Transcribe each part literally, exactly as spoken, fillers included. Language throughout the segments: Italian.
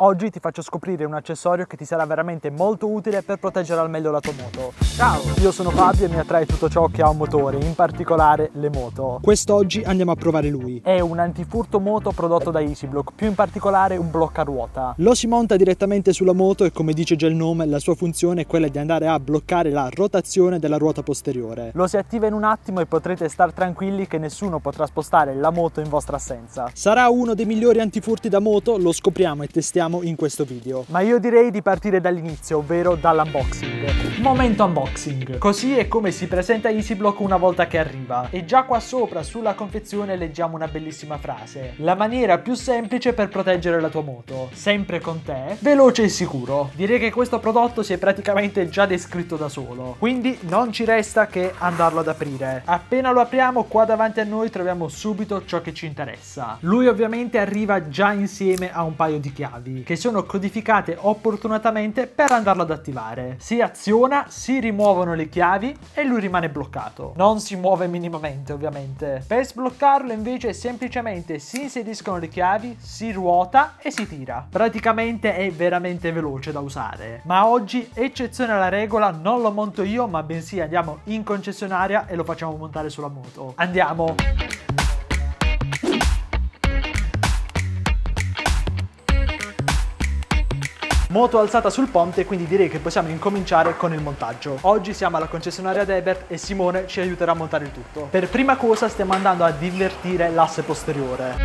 Oggi ti faccio scoprire un accessorio che ti sarà veramente molto utile per proteggere al meglio la tua moto. Ciao, io sono Fabio e mi attrae tutto ciò che ha un motore, in particolare le moto. Quest'oggi andiamo a provare lui. È un antifurto moto prodotto da EasyBlock, più in particolare un bloccaruota. Lo si monta direttamente sulla moto e, come dice già il nome, la sua funzione è quella di andare a bloccare la rotazione della ruota posteriore. Lo si attiva in un attimo e potrete star tranquilli che nessuno potrà spostare la moto in vostra assenza. Sarà uno dei migliori antifurti da moto? Lo scopriamo e testiamo in questo video. Ma io direi di partire dall'inizio, ovvero dall'unboxing. Momento unboxing. Così è come si presenta EasyBlock una volta che arriva. E già qua sopra sulla confezione leggiamo una bellissima frase: la maniera più semplice per proteggere la tua moto, sempre con te, veloce e sicuro. Direi che questo prodotto si è praticamente già descritto da solo, quindi non ci resta che andarlo ad aprire. Appena lo apriamo, qua davanti a noi troviamo subito ciò che ci interessa. Lui ovviamente arriva già insieme a un paio di chiavi che sono codificate opportunamente per andarlo ad attivare. Si aziona, si rimuovono le chiavi e lui rimane bloccato. Non si muove minimamente, ovviamente. Per sbloccarlo invece semplicemente si inseriscono le chiavi, si ruota e si tira. Praticamente è veramente veloce da usare. Ma oggi, eccezione alla regola, non lo monto io, ma bensì andiamo in concessionaria e lo facciamo montare sulla moto. Andiamo! Moto alzata sul ponte, quindi direi che possiamo incominciare con il montaggio. Oggi siamo alla concessionaria Debert e Simone ci aiuterà a montare il tutto. Per prima cosa stiamo andando ad invertire l'asse posteriore.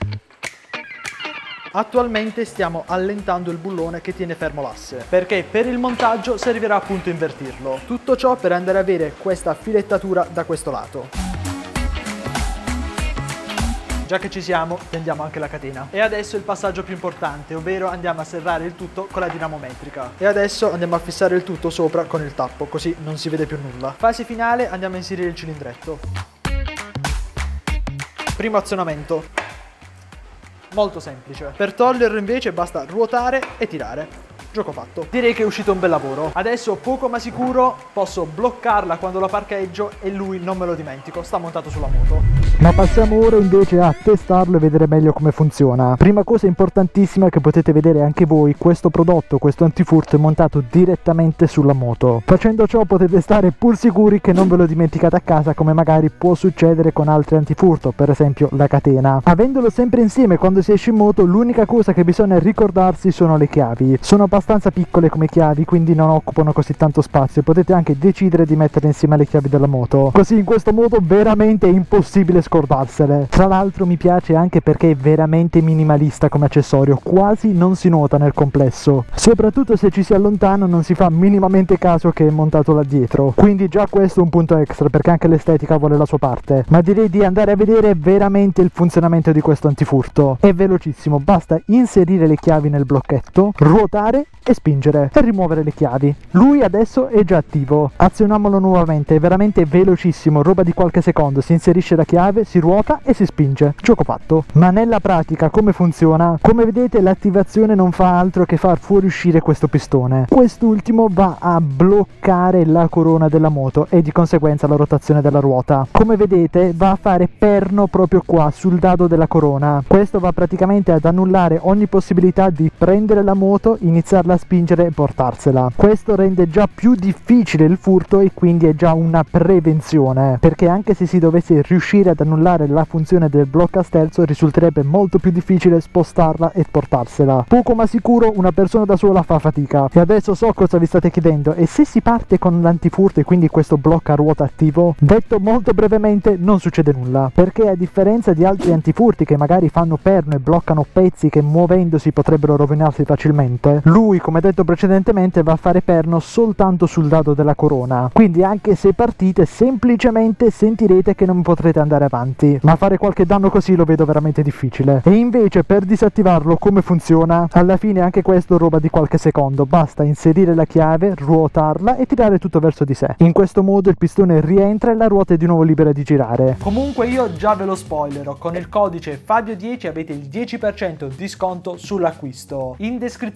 Attualmente stiamo allentando il bullone che tiene fermo l'asse, perché per il montaggio servirà appunto invertirlo. Tutto ciò per andare ad avere questa filettatura da questo lato. Già che ci siamo, tendiamo anche la catena. E adesso il passaggio più importante, ovvero andiamo a serrare il tutto con la dinamometrica. E adesso andiamo a fissare il tutto sopra con il tappo, così non si vede più nulla. Fase finale, andiamo a inserire il cilindretto. Primo azionamento. Molto semplice. Per toglierlo invece basta ruotare e tirare. Gioco fatto. Direi che è uscito un bel lavoro. Adesso poco ma sicuro posso bloccarla quando la parcheggio e lui non me lo dimentico, sta montato sulla moto. Ma passiamo ora invece a testarlo e vedere meglio come funziona. Prima cosa importantissima che potete vedere anche voi, questo prodotto, questo antifurto è montato direttamente sulla moto. Facendo ciò potete stare pur sicuri che non ve lo dimenticate a casa, come magari può succedere con altri antifurto, per esempio la catena. Avendolo sempre insieme quando si esce in moto, l'unica cosa che bisogna ricordarsi sono le chiavi. Sono abbastanza piccole come chiavi, quindi non occupano così tanto spazio. Potete anche decidere di mettere insieme le chiavi della moto, così in questo modo veramente è impossibile scordarsele. Tra l'altro mi piace anche perché è veramente minimalista come accessorio, quasi non si nota nel complesso. Soprattutto se ci si allontana non si fa minimamente caso che è montato là dietro, quindi già questo è un punto extra, perché anche l'estetica vuole la sua parte. Ma direi di andare a vedere veramente il funzionamento di questo antifurto. È velocissimo, basta inserire le chiavi nel blocchetto, ruotare e spingere per rimuovere le chiavi. Lui adesso è già attivo. Azioniamolo nuovamente, è veramente velocissimo, roba di qualche secondo. Si inserisce la chiave, si ruota e si spinge. Gioco fatto. Ma nella pratica come funziona? Come vedete l'attivazione non fa altro che far fuoriuscire questo pistone. Quest'ultimo va a bloccare la corona della moto e di conseguenza la rotazione della ruota. Come vedete va a fare perno proprio qua sul dado della corona. Questo va praticamente ad annullare ogni possibilità di prendere la moto, iniziarla a spingere e portarsela. Questo rende già più difficile il furto e quindi è già una prevenzione, perché anche se si dovesse riuscire ad annullare la funzione del blocca sterzo risulterebbe molto più difficile spostarla e portarsela. Poco ma sicuro una persona da sola fa fatica. E adesso so cosa vi state chiedendo: e se si parte con l'antifurto e quindi questo blocca ruota attivo? Detto molto brevemente, non succede nulla, perché a differenza di altri antifurti che magari fanno perno e bloccano pezzi che muovendosi potrebbero rovinarsi facilmente, lui, come detto precedentemente, va a fare perno soltanto sul dado della corona, quindi anche se partite semplicemente sentirete che non potrete andare avanti, ma fare qualche danno così lo vedo veramente difficile. E invece per disattivarlo come funziona? Alla fine anche questo roba di qualche secondo, basta inserire la chiave, ruotarla e tirare tutto verso di sé. In questo modo il pistone rientra e la ruota è di nuovo libera di girare. Comunque io già ve lo spoilerò, con il codice Fabio dieci avete il dieci per cento di sconto sull'acquisto. In descrizione trovate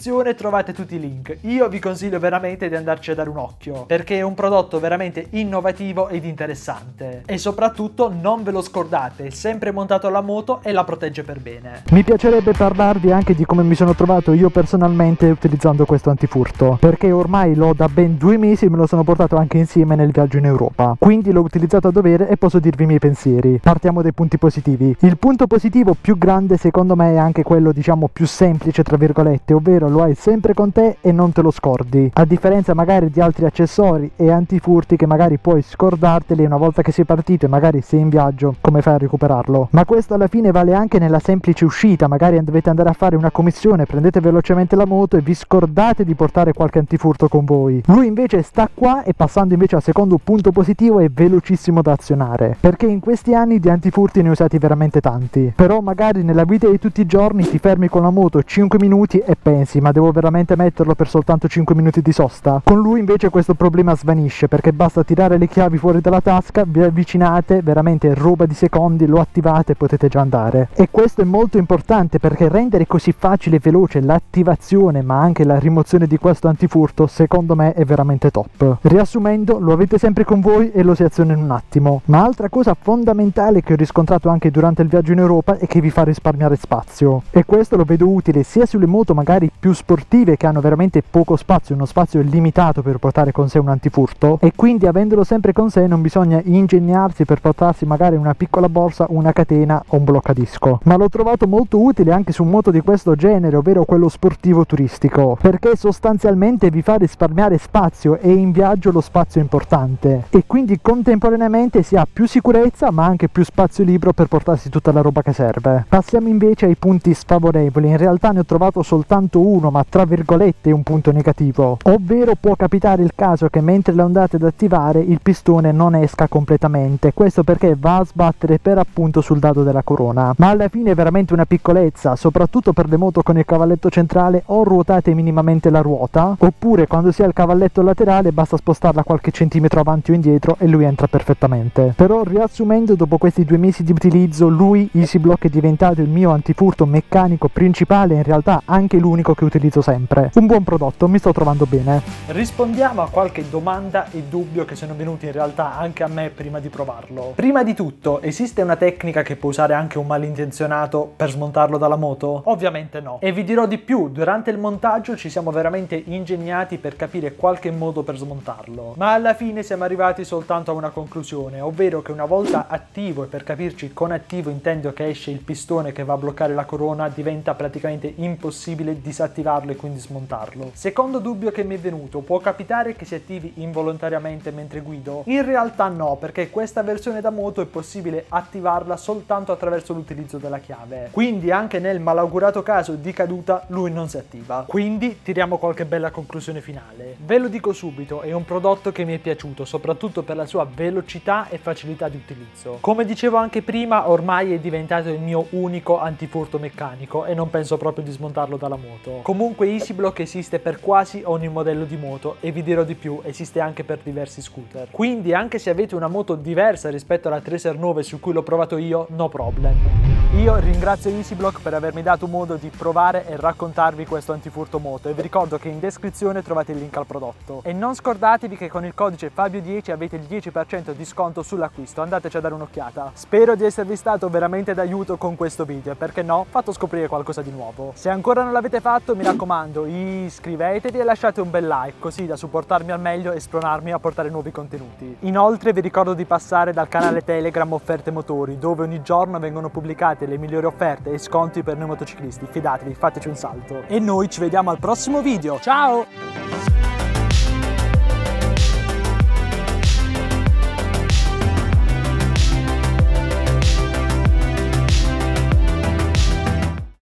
trovate tutti i link. Io vi consiglio veramente di andarci a dare un occhio, perché è un prodotto veramente innovativo ed interessante. E soprattutto non ve lo scordate, è sempre montato alla moto e la protegge per bene. Mi piacerebbe parlarvi anche di come mi sono trovato io personalmente utilizzando questo antifurto, perché ormai l'ho da ben due mesi e me lo sono portato anche insieme nel viaggio in Europa. Quindi l'ho utilizzato a dovere e posso dirvi i miei pensieri. Partiamo dai punti positivi. Il punto positivo più grande secondo me è anche quello, diciamo, più semplice tra virgolette, ovvero lo hai sempre con te e non te lo scordi, a differenza magari di altri accessori e antifurti che magari puoi scordarteli una volta che sei partito e magari sei in viaggio, come fai a recuperarlo. Ma questo alla fine vale anche nella semplice uscita, magari dovete andare a fare una commissione, prendete velocemente la moto e vi scordate di portare qualche antifurto con voi. Lui invece sta qua, e passando invece al secondo punto positivo, è velocissimo da azionare, perché in questi anni di antifurti ne ho usati veramente tanti, però magari nella vita di tutti i giorni ti fermi con la moto cinque minuti e pensi: ma devo veramente metterlo per soltanto cinque minuti di sosta? Con lui invece questo problema svanisce, perché basta tirare le chiavi fuori dalla tasca, vi avvicinate, veramente roba di secondi, lo attivate e potete già andare. E questo è molto importante, perché rendere così facile e veloce l'attivazione ma anche la rimozione di questo antifurto secondo me è veramente top. Riassumendo, lo avete sempre con voi e lo si aziona in un attimo. Ma altra cosa fondamentale che ho riscontrato anche durante il viaggio in Europa è che vi fa risparmiare spazio, e questo lo vedo utile sia sulle moto magari più sportive che hanno veramente poco spazio, uno spazio limitato per portare con sé un antifurto, e quindi avendolo sempre con sé non bisogna ingegnarsi per portarsi magari una piccola borsa, una catena o un bloccadisco. Ma l'ho trovato molto utile anche su moto di questo genere, ovvero quello sportivo turistico, perché sostanzialmente vi fa risparmiare spazio, e in viaggio lo spazio è importante, e quindi contemporaneamente si ha più sicurezza ma anche più spazio libero per portarsi tutta la roba che serve. Passiamo invece ai punti sfavorevoli. In realtà ne ho trovato soltanto uno, ma tra virgolette un punto negativo, ovvero può capitare il caso che mentre lo andate ad attivare il pistone non esca completamente. Questo perché va a sbattere per appunto sul dado della corona, ma alla fine è veramente una piccolezza, soprattutto per le moto con il cavalletto centrale. O ruotate minimamente la ruota, oppure quando si ha il cavalletto laterale basta spostarla qualche centimetro avanti o indietro e lui entra perfettamente. Però riassumendo, dopo questi due mesi di utilizzo, lui EasyBlock è diventato il mio antifurto meccanico principale, in realtà anche l'unico che utilizzo sempre. Un buon prodotto, mi sto trovando bene. Rispondiamo a qualche domanda e dubbio che sono venuti in realtà anche a me prima di provarlo. Prima di tutto, esiste una tecnica che può usare anche un malintenzionato per smontarlo dalla moto? Ovviamente no. E vi dirò di più, durante il montaggio ci siamo veramente ingegnati per capire qualche modo per smontarlo, ma alla fine siamo arrivati soltanto a una conclusione, ovvero che una volta attivo, e per capirci con attivo intendo che esce il pistone che va a bloccare la corona, diventa praticamente impossibile disattivarlo e quindi smontarlo. Secondo dubbio che mi è venuto: può capitare che si attivi involontariamente mentre guido? In realtà no, perché questa versione da moto è possibile attivarla soltanto attraverso l'utilizzo della chiave, quindi anche nel malaugurato caso di caduta lui non si attiva. Quindi tiriamo qualche bella conclusione finale. Ve lo dico subito, è un prodotto che mi è piaciuto soprattutto per la sua velocità e facilità di utilizzo. Come dicevo anche prima, ormai è diventato il mio unico antifurto meccanico e non penso proprio di smontarlo dalla moto. Comunque EasyBlock esiste per quasi ogni modello di moto, e vi dirò di più, esiste anche per diversi scooter. Quindi anche se avete una moto diversa rispetto alla Tracer nove su cui l'ho provato io, no problem. Io ringrazio EasyBlock per avermi dato modo di provare e raccontarvi questo antifurto moto, e vi ricordo che in descrizione trovate il link al prodotto. E non scordatevi che con il codice Fabio dieci avete il dieci per cento di sconto sull'acquisto, andateci a dare un'occhiata. Spero di esservi stato veramente d'aiuto con questo video, e perché no, fatto scoprire qualcosa di nuovo. Se ancora non l'avete fatto, mi raccomando, iscrivetevi e lasciate un bel like, così da supportarmi al meglio e spronarmi a portare nuovi contenuti. Inoltre vi ricordo di passare dal canale Telegram Offerte Motori, dove ogni giorno vengono pubblicate le migliori offerte e sconti per noi motociclisti. Fidatevi, fateci un salto. E noi ci vediamo al prossimo video. Ciao!